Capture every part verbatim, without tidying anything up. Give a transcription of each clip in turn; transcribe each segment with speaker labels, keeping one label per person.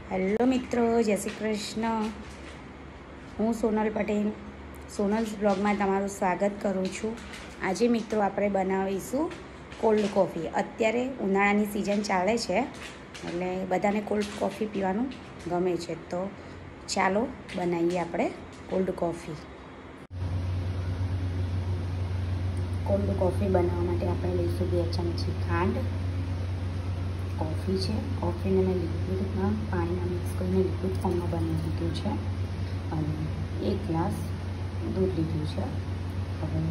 Speaker 1: Hello મિત્રો, જય શ્રી કૃષ્ણ. હું સોનલ પટેલ સોનલ્સ બ્લોગમાં તમારું સ્વાગત કરું છું. આજે મિત્રો આપણે બનાવીશું કોલ્ડ કોફી. અત્યારે ઉનાળાની સિઝન ચાલે છે એટલે બધાને કોલ્ડ કોફી પીવાનું ગમે છે, તો ચાલો બનાવીએ આપણે કોલ્ડ કોફી. કોલ્ડ કોફી બનાવવા માટે આપણે લઈશું બે ચમચી ખાંડ. કોફી છે, કોફીને મેં લિક્વિડમાં પાણીમાં મિક્સ કરીને લિક્વિડ ફોર્મમાં બનાવી દીધું છે અને એક ગ્લાસ દૂધ લીધું છે. હવે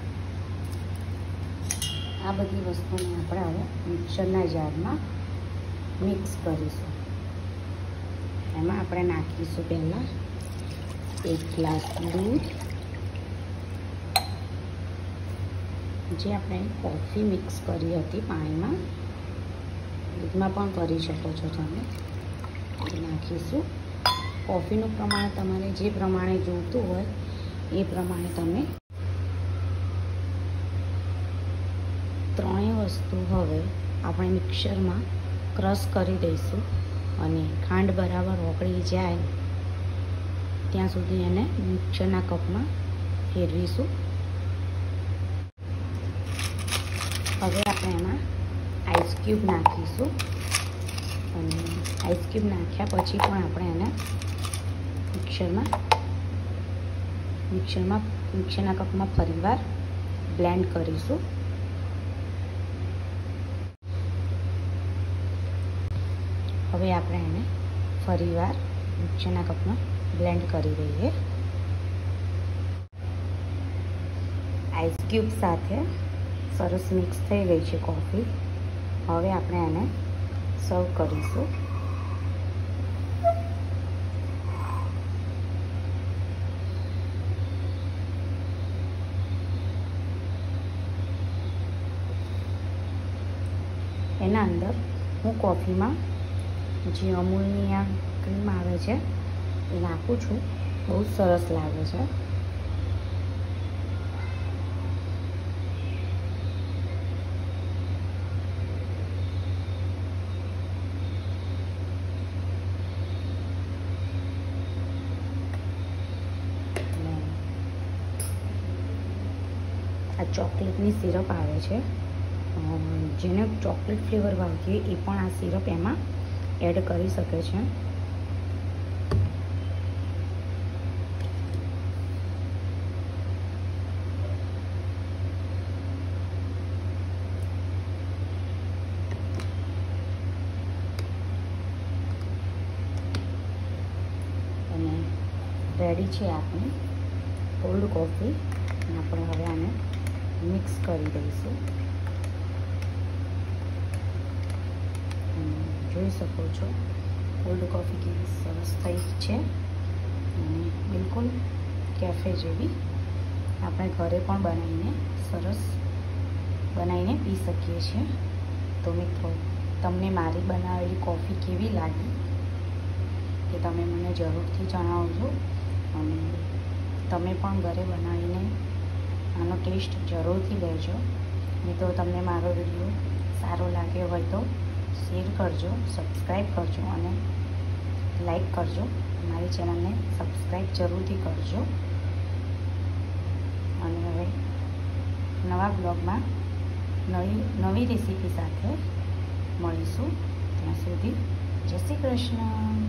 Speaker 1: આ બધી વસ્તુને આપણે હવે મિક્સરના જારમાં મિક્સ કરીશું. એમાં આપણે નાખીશું પહેલાં એક ગ્લાસ દૂધ, જે આપણે કોફી મિક્સ કરી હતી પાણીમાં, દૂધમાં પણ કરી શકો છો તમે. નાખીશું. કોફીનું પ્રમાણ તમારે જે પ્રમાણે જોઈતું હોય એ પ્રમાણે તમે. ત્રણેય વસ્તુ હવે આપણે મિક્સરમાં ક્રશ કરી દઈશું અને ખાંડ બરાબર ઓગળી જાય ત્યાં સુધી એને મિક્સરના કપમાં ફેરવીશું. હવે આપણે એમાં આઈસ ક્યુબ નાખીશું અને આઈસ ક્યુબ નાખ્યા પછી પણ આપણે એને મિક્સરમાં મિક્સરમાં મિક્સરના કપમાં ફરીવાર બ્લેન્ડ કરીશું. હવે આપણે એને ફરીવાર મિક્સરના કપમાં બ્લેન્ડ કરી દઈએ. આઈસ ક્યુબ સાથે સરસ મિક્સ થઈ ગઈ છે કોફી. હવે આપણે એને સર્વ કરીશું. એના અંદર હું કોફીમાં જે અમૂલની આ ક્રીમ આવે છે એ નાખું છું. બહુ સરસ લાગે છે. આ ચોકલેટની સિરપ આવે છે, જેને ચોકલેટ ફ્લેવર ભાવતી હોય એ પણ આ સિરપ એમાં એડ કરી શકે છે. અને રેડી છે આપણી કોલ્ડ કોફી. આપણે હવે આને મિક્સ કરી દઈશું. જોઈ શકો છો કોલ્ડ કોફી કેવી સરસ થઈ છે અને બિલકુલ કેફે જેવી આપણે ઘરે પણ બનાવીને સરસ બનાવીને પી શકીએ છીએ. તો મિત્રો, તમને મારી બનાવેલી કોફી કેવી લાગી એ તમે મને જરૂરથી જણાવજો અને તમે પણ ઘરે બનાવીને આનો ટેસ્ટ જરૂરથી લેજો. મિત્રો, તમને મારો વિડીયો સારો લાગ્યો હોય તો શેર કરજો, સબસ્ક્રાઈબ કરજો અને લાઈક કરજો. મારી ચેનલને સબસ્ક્રાઈબ જરૂરથી કરજો. અને હવે નવા બ્લોગમાં નવી નવી રેસીપી સાથે મળીશું. ત્યાં સુધી જય શ્રી કૃષ્ણ.